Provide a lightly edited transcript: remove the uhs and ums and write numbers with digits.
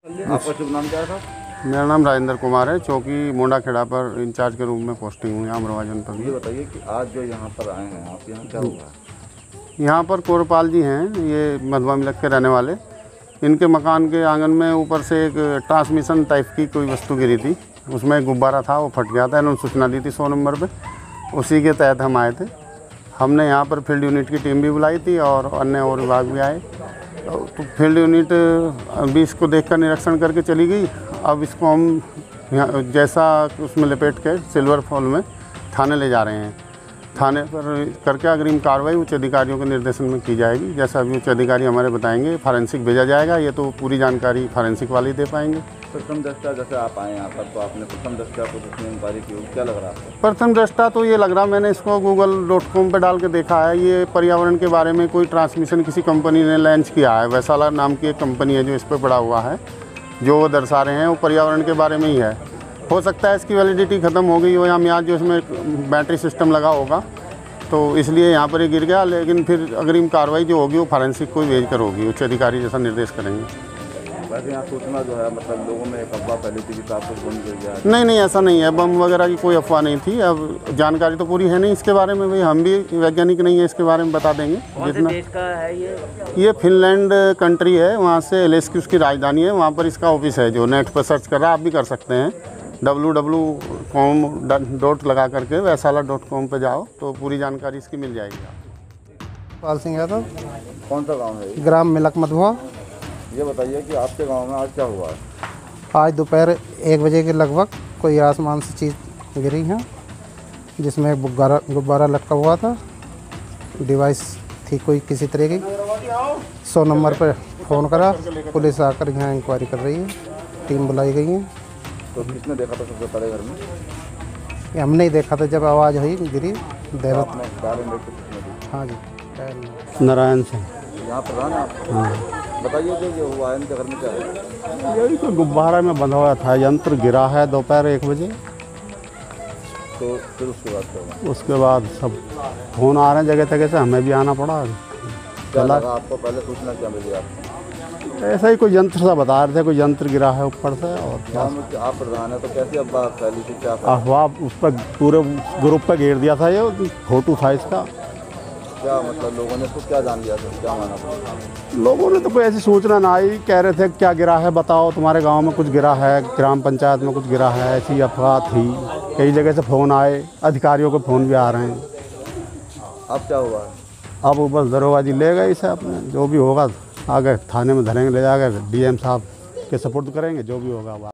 आपका शुभ नाम क्या था? मेरा नाम राजेंद्र कुमार है। चौकी मोंडाखेड़ा पर इंचार्ज के रूप में पोस्टिंग हुई अमरोहा जनपद। ये बताइए कि आज जो यहाँ पर आए हैं आप, यहाँ क्या हुआ? यहाँ पर कोरपाल जी हैं, ये मधुआ मिलक के रहने वाले। इनके मकान के आंगन में ऊपर से एक ट्रांसमिशन टाइप की कोई वस्तु गिरी थी, उसमें गुब्बारा था, वो फट गया था। इन्होंने सूचना दी थी 100 नंबर पे, उसी के तहत हम आए थे। हमने यहाँ पर फील्ड यूनिट की टीम भी बुलाई थी और अन्य और विभाग भी आए। तो फील्ड यूनिट भी इसको देखकर निरीक्षण करके चली गई। अब इसको हम यहाँ जैसा उसमें लपेट के सिल्वर फॉल में थाने ले जा रहे हैं। थाने पर करके अग्रिम कार्रवाई उच्च अधिकारियों के निर्देशन में की जाएगी। जैसा अभी उच्च अधिकारी हमारे बताएंगे, फॉरेंसिक भेजा जाएगा। ये तो पूरी जानकारी फॉरेंसिक वाले दे पाएंगे। प्रथम दृष्टा जैसे आप आए यहाँ पर, तो आपने प्रथम दृष्टा को जिसमें इंक्वायरी की, क्या लग रहा है? प्रथम दृष्टा तो ये लग रहा, मैंने इसको google.com पे डाल के देखा है। ये पर्यावरण के बारे में कोई ट्रांसमिशन किसी कंपनी ने लॉन्च किया है। वैशाला नाम की एक कंपनी है जो इस पर पड़ा हुआ है। जो वो दर्शा रहे हैं वो पर्यावरण के बारे में ही है। हो सकता है इसकी वैलिडिटी ख़त्म हो गई हो या यहाँ जो इसमें बैटरी सिस्टम लगा होगा, तो इसलिए यहाँ पर ये गिर गया। लेकिन फिर अग्रिम कार्रवाई जो होगी वो फॉरेंसिक को भेज कर होगी। उच्च अधिकारी जैसा निर्देश करेंगे। वैसे यहाँ सूचना जो है, मतलब लोगों में एक अफवाह फैली थी कि आपको बम गिर गया। नहीं, ऐसा नहीं है। बम वगैरह की कोई अफवाह नहीं थी। अब जानकारी तो पूरी है नहीं इसके बारे में, भाई हम भी वैज्ञानिक नहीं है, इसके बारे में बता देंगे जितना। देश का है ये फिनलैंड कंट्री है, वहाँ से एलेस्की उसकी राजधानी है। वहाँ पर इसका ऑफिस है। जो नेट पर सर्च कर रहा है आप भी कर सकते हैं, www.com लगा करके वैशाला.com पे जाओ तो पूरी जानकारी इसकी मिल जाएगी। पाल सिंह यादव। कौन सा गाँव है? ग्राम मिलक मधुआ। ये बताइए कि आपके गांव में आज क्या हुआ? आज दोपहर 1 बजे के लगभग कोई आसमान से चीज़ गिरी है, जिसमें गुब्बारा लटका हुआ था। डिवाइस थी कोई किसी तरह की। 100 नंबर पर फ़ोन करा, पुलिस आकर यहाँ इंक्वायरी कर रही है। टीम बुलाई गई है। तो किसने देखा था सबसे पहले घर में? ये हमने ही देखा था जब आवाज़ हुई गिरी। देवत। हाँ जी, नारायण सिंह। यहाँ प्रधान है आप? हाँ। बताइए जो ये हुआ है इनके घर में क्या है? यही तो गुब्बारा में बंधा हुआ था, यंत्र गिरा है दोपहर 1 बजे। तो फिर उसके बाद क्या हुआ? उसके बाद सब फ़ोन आ रहे हैं जगह जगह से, हमें भी आना पड़ा। क्या लगा आपको? पहले सूचना क्या मिली आपको? ऐसा ही कोई यंत्र सा बता रहे थे, कोई यंत्र गिरा है ऊपर से। और क्या आप प्रधान है तो कैसी अफवाह फैली थी? क्या अफवाह उस पर पूरे ग्रुप पर घेर दिया था। ये फोटो था इसका। क्या मतलब लोगों ने तो क्या जान लिया था? क्या माना? लोगों ने तो कोई ऐसी सूचना ना आई, कह रहे थे क्या गिरा है बताओ, तुम्हारे गांव में कुछ गिरा है, ग्राम पंचायत में कुछ गिरा है, ऐसी अफवाह थी। कई जगह से फ़ोन आए, अधिकारियों के फ़ोन भी आ रहे हैं। अब क्या हुआ? अब वो बस दरोगा जी ले गए इसे अपने, जो भी होगा आगे थाने में धरेंगे, ले जाकर डीएम साहब के सपोर्ट करेंगे, जो भी होगा।